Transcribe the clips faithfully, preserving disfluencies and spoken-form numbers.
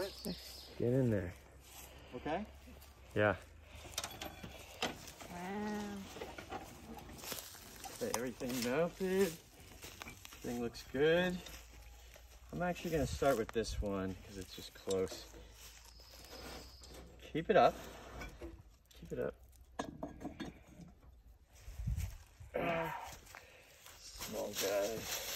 Get in there. Okay? Yeah. Wow. Okay, everything melted. Everything looks good. I'm actually gonna start with this one because it's just close. Keep it up. Keep it up. Wow. Small guy.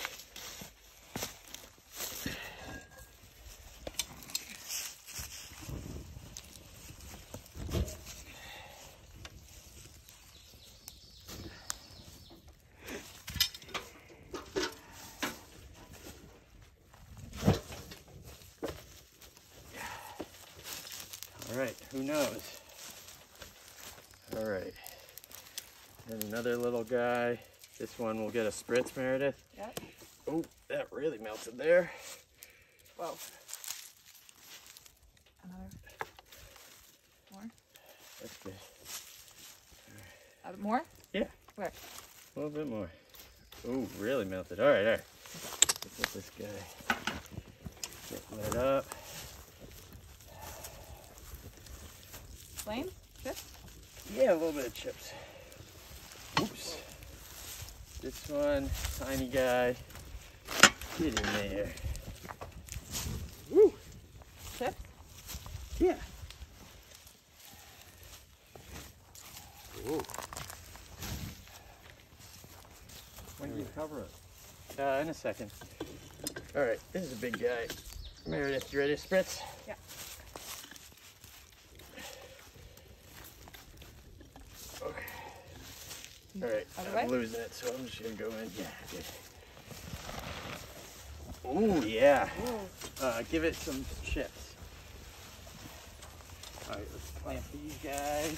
All right, who knows? All right, and another little guy. This one will get a spritz, Meredith. Yep. Oh, that really melted there. Whoa. Another. More? That's good. Uh, more? Yeah. Where? A little bit more. Oh, really melted. All right, all right. Let's let this guy get lit up. Flame? Chips? Yeah, a little bit of chips. Oops. This one, tiny guy. Get in there. Woo! Chips? Yeah. Ooh. When do you cover it? Uh, in a second. All right, this is a big guy. Meredith, you ready to spritz? Yeah. Okay. All right, Other I'm way? losing it, so I'm just gonna go in. Yeah, good. Oh yeah. Ooh. Uh, give it some chips. All right, let's clamp these guys.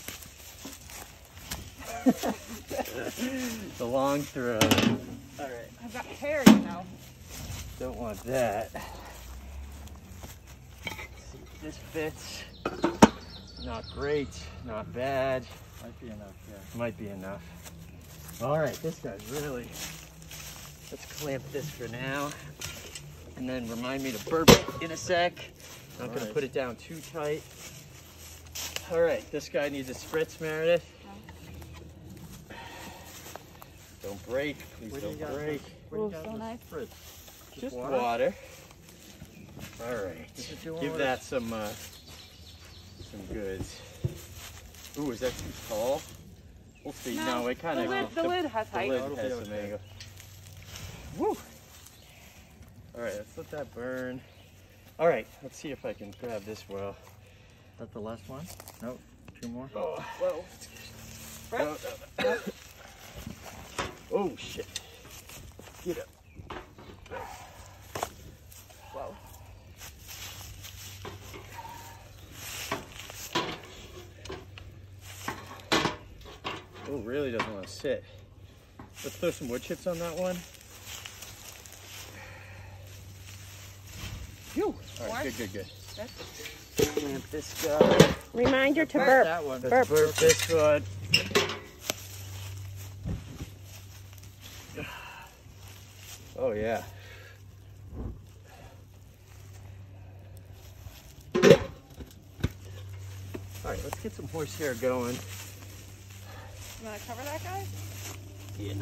The long throw. All right. I've got hair, you know. Don't want that. Let's see if this fits. Not great, not bad. Might be enough, yeah. Might be enough. All right, this guy's really. Let's clamp this for now. And then remind me to burp it in a sec. Not All gonna right. put it down too tight. All right, this guy needs a spritz, Meredith. Don't break, please Where do you don't got break. this? Where do you Ooh, got so this nice. spritz? Just water? water. All right, This is your give water. that some uh, some goods. Ooh, is that too tall? We'll see. No, it kind the of. lid, the lid has The height. lid That'll be has some okay. angle. Woo! All right, let's let that burn. All right, let's see if I can grab this well. Is that the last one? Nope. Two more? Oh, well. Right? No, no, no. Oh, shit. Get up. Whoa. Oh, really doesn't want to sit. Let's throw some wood chips on that one. Phew. All right, good, good, good. Good. Clamp this guy. Reminder to Burp burp. that one. Let's burp this one. Oh, yeah. All right, let's get some horsehair going. You want to cover that guy? Yeah.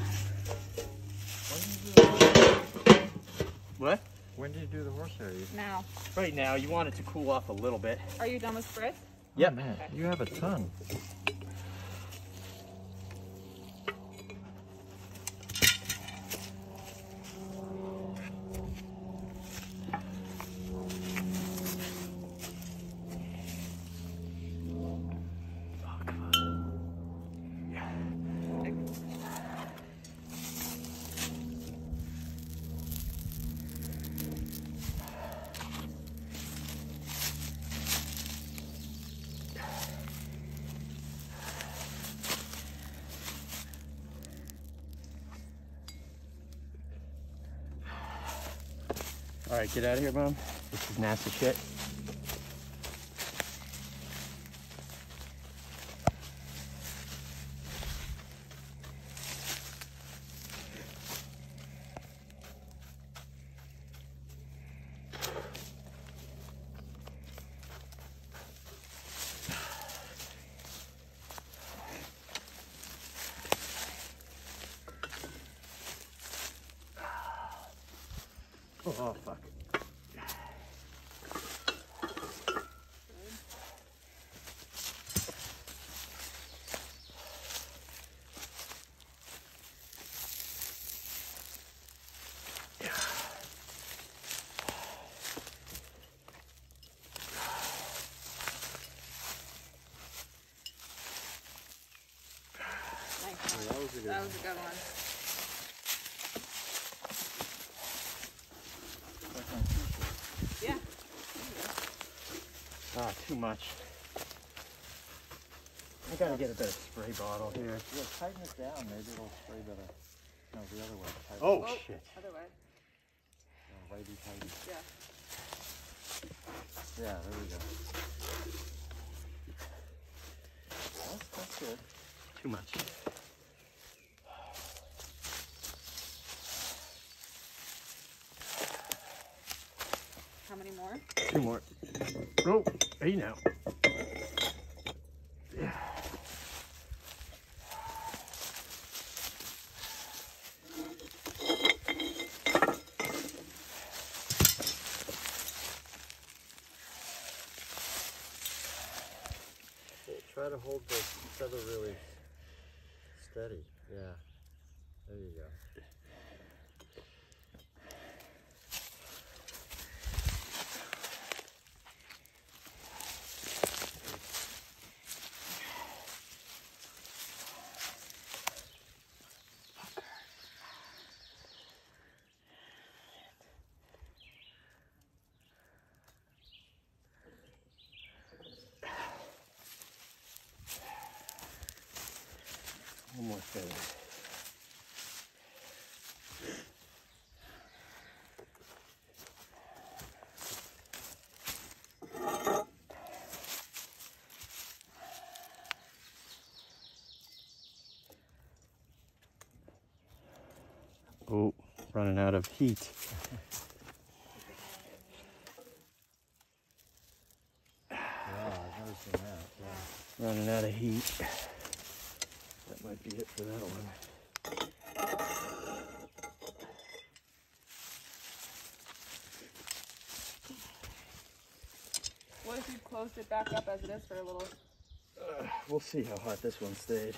When do you do the- What? When do you do the horsehair? You- Now. Right now, you want it to cool off a little bit. Are you done with spritz? Yep. Oh, man, you have a ton. All right, get out of here, Mom. This is nasty shit. Oh, fuck. That was a good That one. was a good one. Yeah. Ah, too much. I gotta get a better spray bottle here. Yeah, tighten it down. Maybe it'll spray better. No, the other way. Tighten Oh, Oh, shit. other way. it. Righty tighty. Yeah. Yeah, there we go. That's, that's good. Too much. How many more? Two more. Oh, hey now. Yeah. Try to hold the feather really steady. Yeah. There you go. One more feather. Oh, running out of heat. Yeah, I've never seen that. Yeah. Running out of heat. That might be it for that one. What if you closed it back up as it is for a little? Uh, we'll see how hot this one stayed.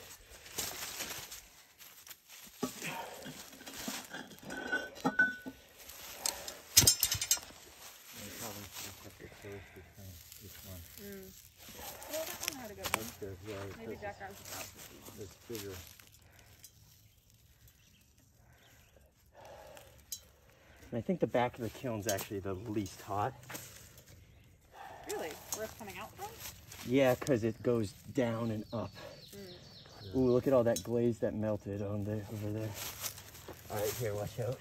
You probably should have to close between each one. Mm. Well, that one had a good one. That's good. Yeah, Maybe it's, Jack Arms is out to see. it's bigger. And I think the back of the kiln's actually the least hot. Really? Where it's coming out from? Yeah, because it goes down and up. Mm. Ooh, look at all that glaze that melted on there, over there. All right, here, watch out.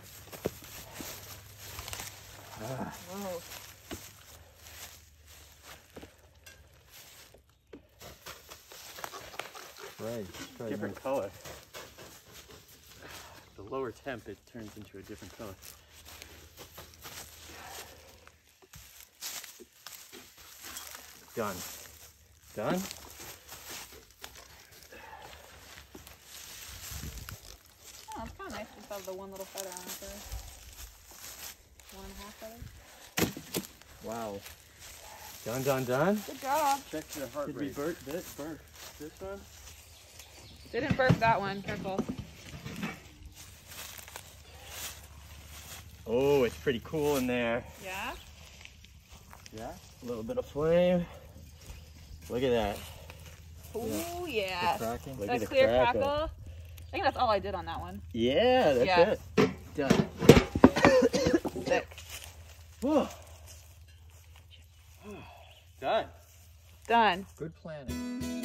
Ah. Whoa. Right. Try Different to color. The lower temp, it turns into a different color. Done. Done? Oh, it's kind of nice to have the one little feather on it there. One and a half feather. Wow. Done, done, done? Good job. check the heart Did we rate. burp this, burp this one? Didn't burp that one. Careful. Oh, it's pretty cool in there. Yeah? Yeah? A little bit of flame. Look at that. Oh, yeah. The cracking? Look That at the clear crackle. crackle. I think that's all I did on that one. Yeah, that's Yeah. it. Done. Thick. Whew. Done. Done. Good planning.